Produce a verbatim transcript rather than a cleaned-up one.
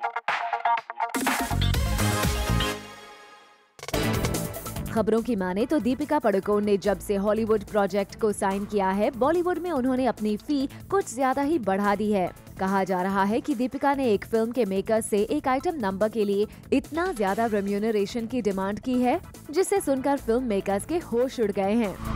खबरों की माने तो दीपिका पादुकोण ने जब से हॉलीवुड प्रोजेक्ट को साइन किया है, बॉलीवुड में उन्होंने अपनी फी कुछ ज्यादा ही बढ़ा दी है। कहा जा रहा है कि दीपिका ने एक फिल्म के मेकर से एक आइटम नंबर के लिए इतना ज्यादा रेम्यूनरेशन की डिमांड की है, जिसे सुनकर फिल्म मेकर्स के होश उड़ गए हैं।